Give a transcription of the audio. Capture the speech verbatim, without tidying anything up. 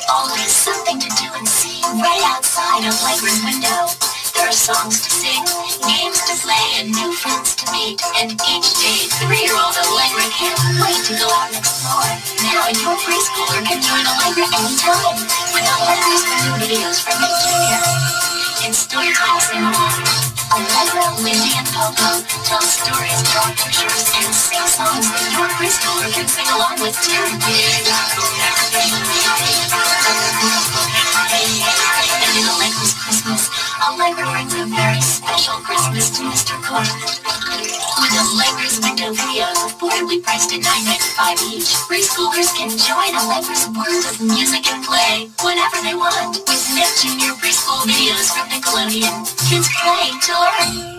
Always something to do and see right outside of Allegra's window. There are songs to sing, games to play, and new friends to meet. And each day, three-year-old Allegra can't wait to go out and explore. Now your preschooler can join Allegra anytime with Allegra's new videos from Nick Junior In story time sing-along, Allegra, Lindy, and Popo tell stories, draw pictures, and sing songs that your preschooler can sing along with too. And in Allegra's Christmas, Allegra brings a very special Christmas to Mister Corn. With Allegra's window videos affordably priced at nine ninety-five each, preschoolers can join Allegra's world of music and play whenever they want with Nick Junior preschool videos from Nickelodeon. Kids play to learn.